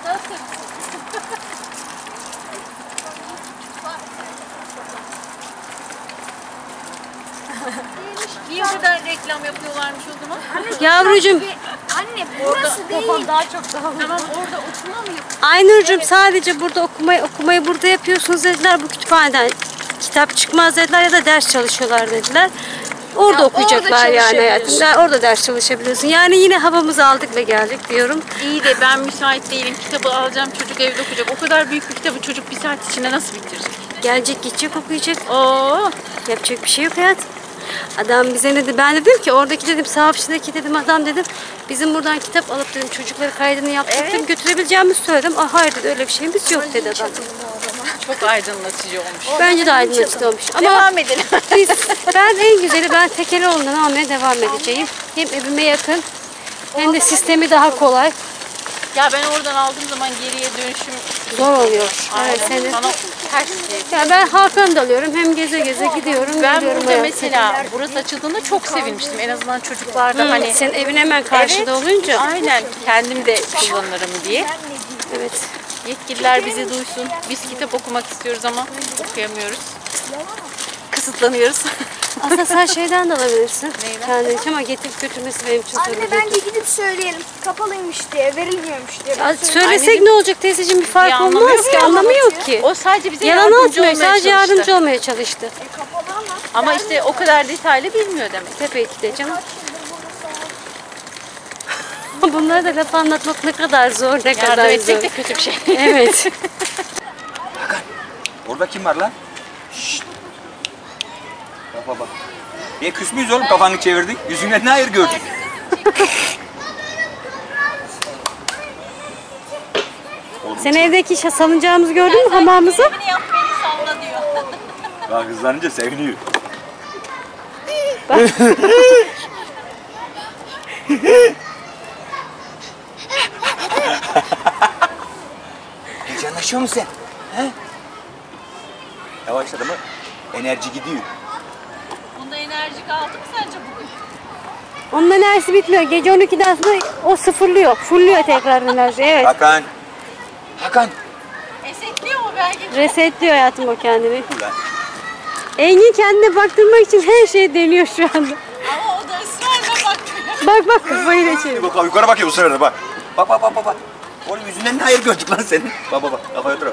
C: Niye o kadar reklam yapıyorlarmış o zaman?
A: Yavrucuğum,
D: Anne burası değil.
E: Daha çok daha Tamam orada okuma mı yapıyorsun?
A: Aynur'cum sadece burada okumayı burada yapıyorsunuz dediler. Bu kütüphaneden kitap çıkmaz dediler ya da ders çalışıyorlar dediler. Orada okuyacaklar
D: orada
A: yani hayatım. Orada ders çalışabiliyorsun. Yani yine havamızı aldık ve geldik diyorum.
C: İyi de ben müsait değilim. Kitabı alacağım, çocuk evde okuyacak. O kadar büyük bir kitabı çocuk bir saat içinde nasıl bitirecek?
A: Gelecek, gidecek, okuyacak.
C: Oo,
A: Yapacak bir şey yok hayat. Adam bize ne dedi? Ben dedim ki oradaki dedim sahafçıdaki dedim adam dedim bizim buradan kitap alıp dedim çocukları kaydını yaptırdım götürebileceğimizi söyledim. Ah hayır dedi öyle bir şeyimiz yok dedi adam.
C: çok aydınlatıcı olmuş.
A: Bence de aydınlatıcı olmuş. Ama
C: Devam edelim.
A: ben en güzeli ben Tekelioğlu'ndan almaya devam edeceğim. Hem evime yakın hem de sistemi daha kolay.
C: Ya ben oradan aldığım zaman geriye dönüşüm
A: Zor oluyor. Evet,
C: aynen.
A: senin.
C: Sana ters şey.
A: Ya ben Hakan'ı alıyorum hem geze geze gidiyorum.
C: Ben
A: geliyorum
C: burada
A: hayatım.
C: mesela burası açıldığında çok sevinmiştim. En azından çocuklar da hani
A: Senin evin hemen karşıda olunca.
C: aynen kendim de kullanırım diye.
A: Evet.
C: Yetkililer bizi duysun. Biz kitap okumak istiyoruz ama okuyamıyoruz. Kısıtlanıyoruz.
A: Aslında sen şeyden de alabilirsin.
C: Neyden?
A: Kendin için ama getirip götürmesi benim için sorun
D: Anne
A: değil.
D: bence gidip söyleyelim. Kapalıymış diye, verilmiyormuş diye.
A: Ya söylesek ne olacak teyzeciğim bir fark
C: Bir anlamı
A: olmaz
C: yok
A: ki
C: ya.
A: anlamıyor ki.
C: O sadece bize
A: Yalan
C: yardımcı
A: atmıyor
C: olmaya
A: sadece
C: çalıştı.
A: yardımcı olmaya çalıştı.
D: Kapalı ama.
C: Ama işte o kadar detaylı bilmiyor demek.
A: Tabii ki de canım. Bunlara da laf anlatmak ne kadar zor ne
C: Yardım
A: kadar zor.
C: etsek de kötü bir şey.
A: Evet.
I: Orada kim var lan? Şşt. Bak bak. Niye küs müyüz oğlum kafanı çevirdin? Yüzünden ne hayır gördün?
A: Sen evdeki salıncağımızı gördün mü hamamımızı?
C: Yap beni salla diyor.
I: Daha hızlanınca seviniyor. Heyecanlaşıyor musun sen? He? Yavaşladı mı enerji gidiyor.
C: Bunda enerji kaldı mı sence bugün?
A: Onun enerjisi bitmiyor. Gece 12'den sonra o sıfırlıyor. Fulluyor tekrar enerji. Evet.
I: Hakan. Hakan.
C: Esekliyor mu belki?
A: Resetliyor hayatım o kendini.
I: Ulan.
A: Engin kendine baktırmak için her şeyi deniyor şu anda.
C: Ama o da ısrarla bakmıyor.
A: Bak bak kafayı da çevir.
I: Bak yukarı bakıyor bu sefer de bak. Bak bak bak bak. Oğlum yüzünden ne hayır gördük lan senin. Bak bak bak kafaya otur.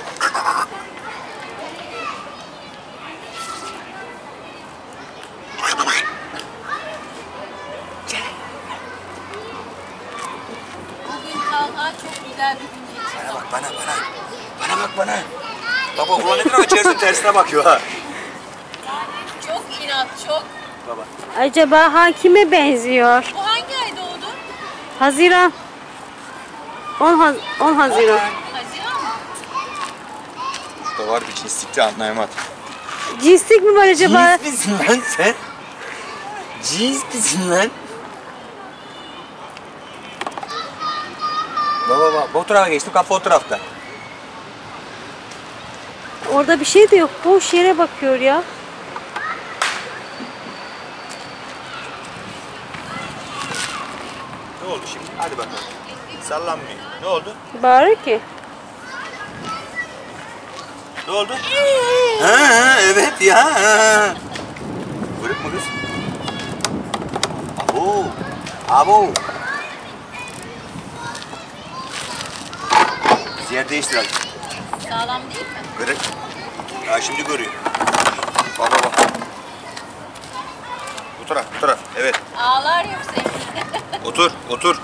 C: Bugün Talha çok güzel bir gün geçirdi.
I: Bana bak bana. Bana bak bana. Baba ulan ne tarafa çevirsin tersine bakıyor ha.
C: Çok inat, çok.
I: Baba.
A: Acaba kime benziyor?
C: Bu hangi ay doğdu?
A: Haziran. 10 Haziran.
C: Haziran mı?
I: Şurada var bir cinslikte anlayamadım.
A: Cinslik mi var acaba?
I: Cins misin lan sen? Cins misin lan? Baba bu tarafa geçtim kafa o tarafta.
A: Orada bir şey de yok. Boş yere bakıyor ya.
I: Ne oldu şimdi? Hadi bakalım. Sallanmıyor. Ne oldu?
A: Bağırır ki.
I: Ne oldu? Ha evet ya. Kırık mı kız? Abo. Abo. Biz yer değiştirelim.
C: Sağlam değil mi?
I: Kırık. Ha şimdi görüyor. Baba bak. Bu taraf. Evet.
C: Ağlar yoksa.
I: Otur.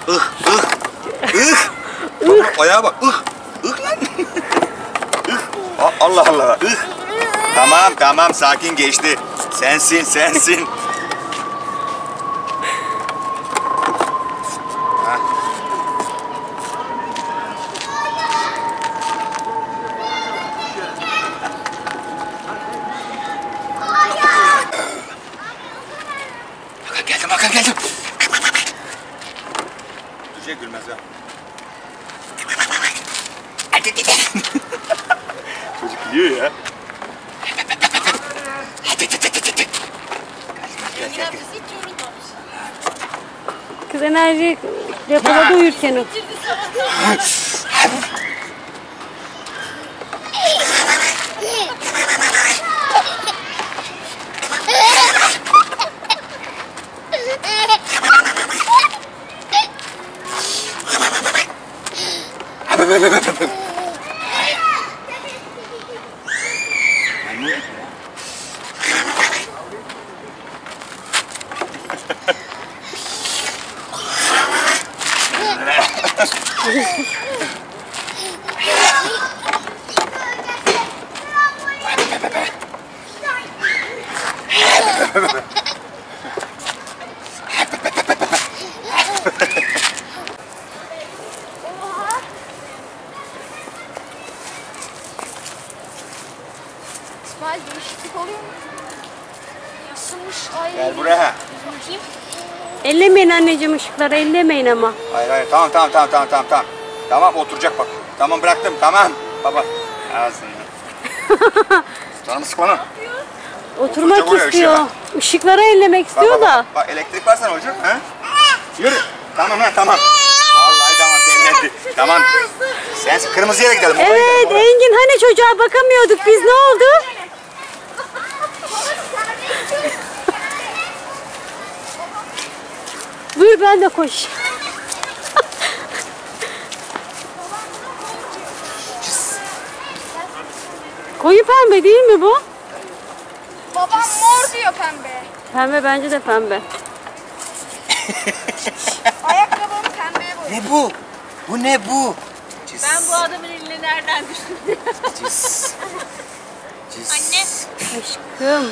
I: Bak ayağa bak. Lan. Allah Allah. Tamam sakin geçti. Sensin. Ha. Hakan geldim. Duracak gülmez ha. Çocuk biliyor ya.
C: Engin abisi hiç yorulmamış.
A: Kız enerji depoladı uyurken o.
C: Bitirdi sabahtan.
D: İsmail değişiklik oluyor mu? Isınmış ay.
I: Gel buraya.
D: Bakayım.
A: Ellemeyin anneciğim ışıkları, ellemeyin ama.
I: Hayır tamam. Tamam oturacak bak. Tamam bıraktım tamam. Baba. Ağzını. Canımı sıkma.
A: Oturmak
I: Oturacak oraya,
A: istiyor.
I: ışığa.
A: Işıkları ellemek istiyor da.
I: Bak elektrik varsa ne olacak? Ha? Yürü. Tamam. Vallahi tamam demlendi. Tamam. Sen kırmızı yere gidelim.
A: Evet Engin, hani çocuğa bakamıyorduk biz, ne oldu? Buyur, ben de koş. Koyu pembe değil mi bu?
D: Babam mor diyor pembe.
A: Pembe, bence de pembe.
D: Ayakkabım pembeye boyadı.
I: Ne bu? Bu ne bu?
E: Ben bu adamın eline nereden düştüm?
D: Anne.
A: Aşkım.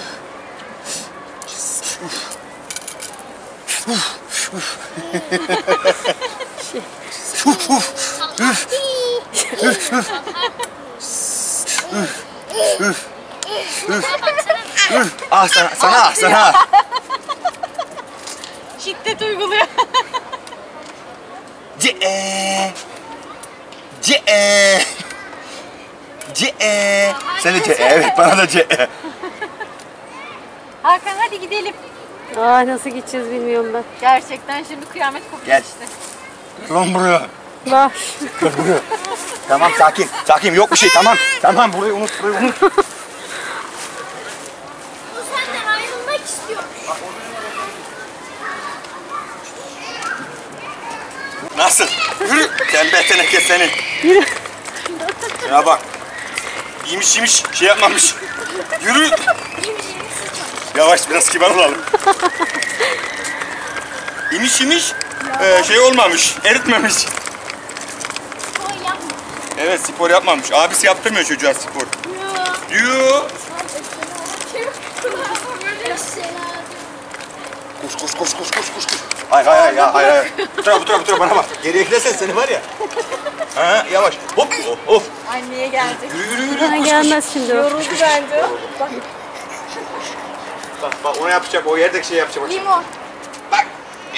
I: Ah sana.
E: Şiddet uyguluyor.
I: Sen de evet bana da
E: Hakan hadi gidelim.
A: Aa, nasıl gideceğiz bilmiyorum ben.
E: Gerçekten şimdi kıyamet kopuyor
I: Gel.
E: işte.
I: Lan buraya.
A: Bak.
I: Tamam sakin yok bir şey tamam burayı unut.
D: Bu senden ayrılmak istiyor.
I: Nasıl? Yürü. Tembel teneke seni.
A: Yürü.
I: Şuna bak. İyiymiş şey yapmamış. Yürü. Yavaş biraz kibar olalım. İmiş şey olmamış, eritmemiş.
D: Spor yapma.
I: Evet spor yapmamış. Abisi yaptırmıyor çocuğa spor. Diyor. Koş. Hayır. Bu tarafa bana bak. Geriye gidersen seni var ya. Ha yavaş. Hop.
E: Anneye gelecek.
I: Yürü.
A: Ha, gelmez şimdi o.
E: Yoruldu bence o.
I: Bak onu yapacak. O yerdeki şey yapacak.
D: Limon.
I: Bak.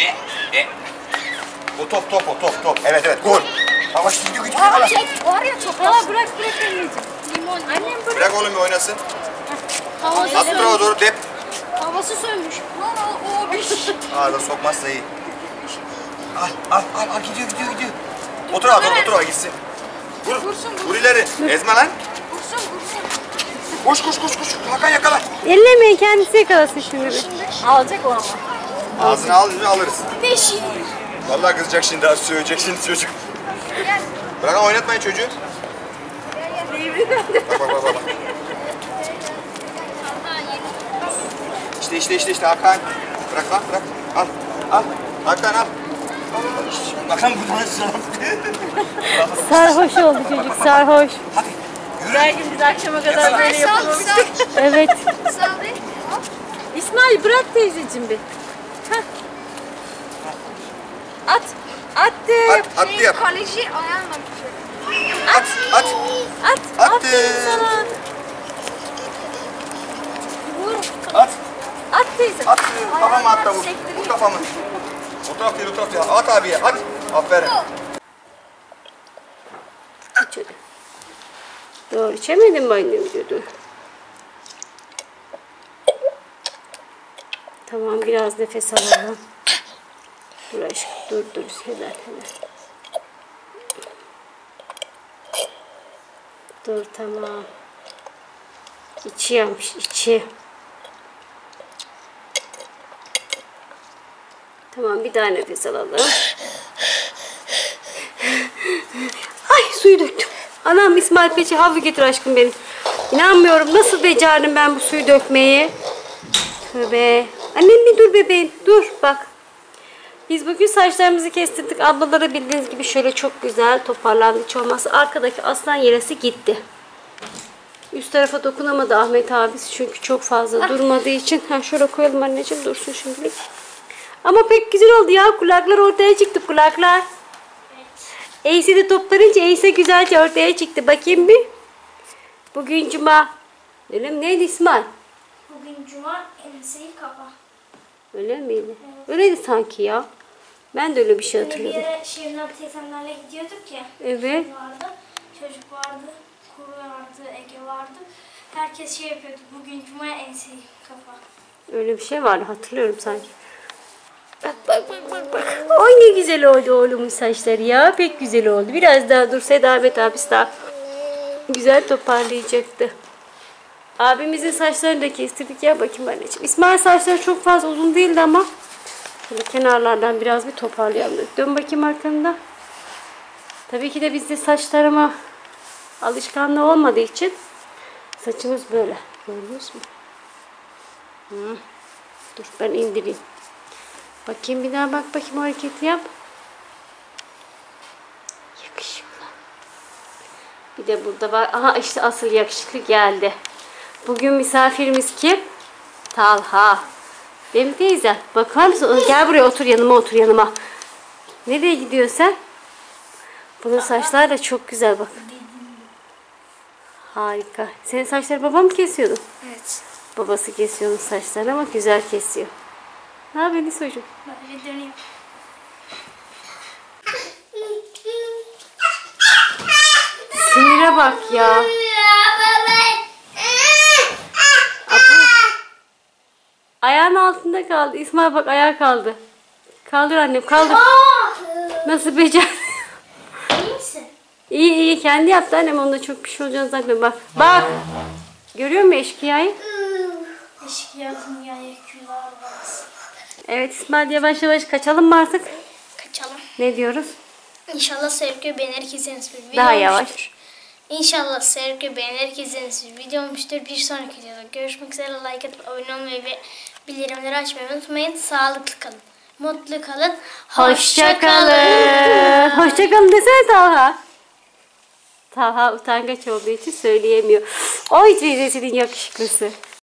I: O top. Evet gol. Yavaş gidiyor.
D: Aa, çek. Var ya çok.
E: Aa bırak anneciğim.
D: Limon. Annem bırak.
I: Bırak oğlum bir oynasın.
D: Havası
I: At bu tarafa doğru dep.
D: Havası sönmüş. O bir şey.
I: Ağzına sokmazsa iyi. Al gidiyor. O tarafa gitsin. Vur ileri. Ezme lan.
D: Vursun.
I: Koş. Hakan yakala.
A: Ellemeyin, kendisi yakalasın şimdi bir.
E: Alacak o ama.
I: Ağzına alırız.
D: 5.
I: Vallahi kızacak şimdi, söyleyecek şimdi çocuk. Bırakın oynatmayın çocuğu. Bak. İşte Hakan. Bırak. Al. Hakan al. Hakan buradan
A: Sarhoş oldu çocuk, sarhoş.
E: Her gün biz akşama kadar böyle yapamamıştık.
A: Evet.
D: Sağ değil.
E: İsmail bırak teyzeciğim bir. Heh. Attı.
I: Attı yap.
D: Kaleci ayağınla
I: At.
E: Aferin sana. At teyze.
I: At. Kafama at da vur. Vur kafamı. O taraf değil. At abiye. At. Aferin.
A: İçeri. Doğru içemedin mi annem diyordu. Tamam, biraz nefes alalım. Dur aşkım, dur. Helal. Dur, tamam. İçi yanmış, içi. Tamam, bir daha nefes alalım. Ay, suyu döktüm. Anam, İsmail Peçi havlu getir aşkım benim. İnanmıyorum. Nasıl becerdim ben bu suyu dökmeyi? Tövbe. Annem bir dur bebeğim. Dur bak. Biz bugün saçlarımızı kestirdik. Ablalara bildiğiniz gibi şöyle çok güzel toparlandı. Hiç olmazsa arkadaki aslan yeresi gitti. Üst tarafa dokunamadı Ahmet abisi. Çünkü çok fazla durmadığı için. Ha, şöyle koyalım anneciğim. Dursun şimdilik. Ama pek güzel oldu ya. Kulaklar ortaya çıktı. Kulaklar. Eyse de toplanınca Eyse güzelce ortaya çıktı. Bakayım bir. Bugün cuma. Öyle mi? Neydi İsmail?
B: Bugün cuma, enseyi kapa.
A: Öyle miydi? Evet. Öyleydi sanki ya. Ben de öyle bir şey hatırlıyorum.
B: Bir yere Şevnal teyzemlerle gidiyorduk ya.
A: Evet.
B: Vardı. Çocuk vardı. Kuru vardı. Ege vardı. Herkes şey yapıyordu. Bugün cuma, enseyi kapa.
A: Öyle bir şey vardı. Hatırlıyorum sanki. Bak bak bak bak bak. Oy ne güzel oldu oğlumun saçları ya. Pek güzel oldu. Biraz daha dursaydı Ahmet abisi daha güzel toparlayacaktı. Abimizin saçlarını da kestirdik ya. Bakayım anneciğim. İsmail saçları çok fazla uzun değildi ama şöyle kenarlardan biraz bir toparlayalım. Dön bakayım arkanında. Tabii ki de bizde saçlarıma alışkanlığı olmadığı için saçımız böyle. Görüyorsunuz mu? Dur ben indireyim. Bakayım bir daha bak bakayım o hareketi yap. Yakışıklı. Bir de burada var. Aha işte asıl yakışıklı geldi. Bugün misafirimiz kim? Talha. Değil mi teyze? Bakar mısın? Gel buraya otur yanıma otur yanıma. Nereye gidiyorsun sen? Bunun saçları da çok güzel bak. Harika. Senin saçları babam mı kesiyordu?
B: Evet.
A: Babası kesiyor onun saçlarını ama güzel kesiyor. Ne yapıyorsun çocuğum?
B: Böyle döneyim.
A: Sinire bak ya. Ayağın altında kaldı. İsmail bak ayağa kaldı. Kaldır annem kaldır. Nasıl becer?
B: İyi misin?
A: İyi iyi kendi yaptı annem. Onda çok bir şey olacağını zannetmiyorum. Bak bak. Görüyor musun eşkıyayı?
B: Eşkıya dünyaya küller var.
A: Evet İsmail yavaş yavaş kaçalım mı artık?
B: Kaçalım.
A: Ne diyoruz?
B: İnşallah sevgi beğenir izlediğiniz bir video
A: Daha
B: olmuştur.
A: yavaş.
B: İnşallah sevgi beğenir izlediğiniz bir video olmuştur. Bir sonraki videoda görüşmek üzere. Like atıp abone olmayı ve bildirimleri açmayı unutmayın. Sağlıklı kalın. Mutlu kalın.
A: Hoşça kalın. Hoşça kalın desene Talha. Talha utangaç olduğu için söyleyemiyor. Oy teyzesinin yakışıklısı.